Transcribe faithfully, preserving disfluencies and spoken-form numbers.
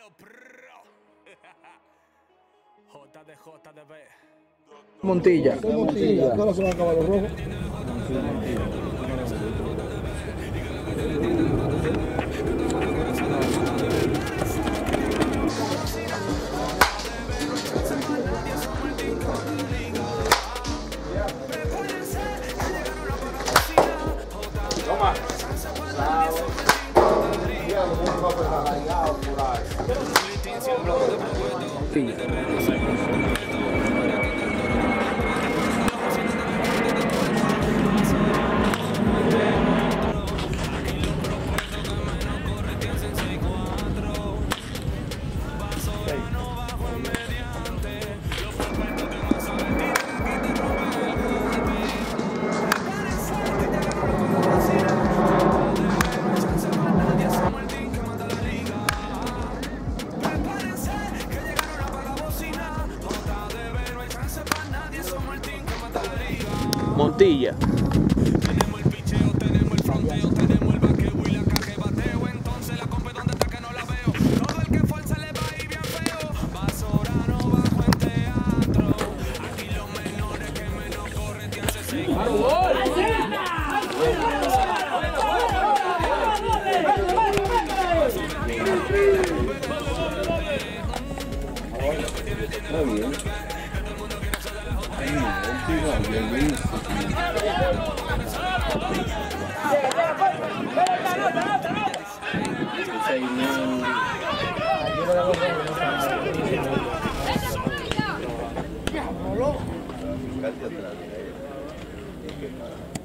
Montilla. Montilla. ¿Cuándo se van a acabar los rojos? Toma. Sí. Montilla. Tenemos el picheo, tenemos el fronteo, tenemos el vaqueo y la caja de bateo. Entonces la compa donde está que no la veo. Todo el que fuerza le va a ir bien feo. Basorano bajo en teatro. Aquí los menores que menos corren te hace seis. Muy bien. Casi atrás.